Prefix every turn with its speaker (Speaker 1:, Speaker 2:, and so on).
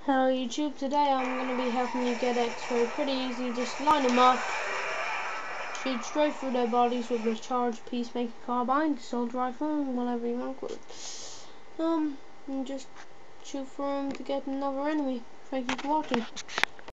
Speaker 1: Hello YouTube, today I'm going to be helping you get X-ray pretty easy. Just line them up, shoot straight through their bodies with a charged peacemaker carbine, assault rifle, whatever you want to call it. And just shoot for them to get another enemy. Thank you for watching.